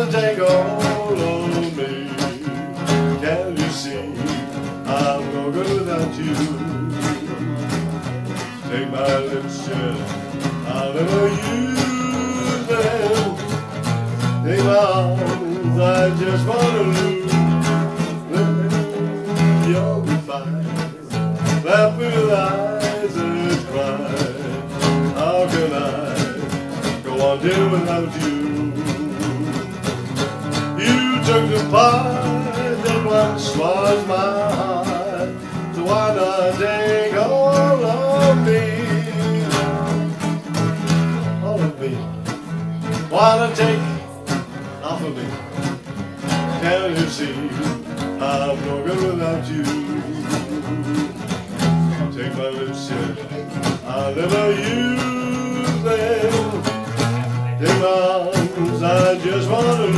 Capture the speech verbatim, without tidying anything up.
wanna take all of me. Can you see I'm no good without you? Take my lips, yeah, I'll never use them. Take my arms, I just wanna lose them. You're fine, laugh with eyes and cry. How can I go on day without you? You took the part that once was my heart, so why not take all of me? All of me. Why not take half of me? Can't you see I'm no good without you? Take my lips, yeah, I'll never use them. Take my arms, I just wanna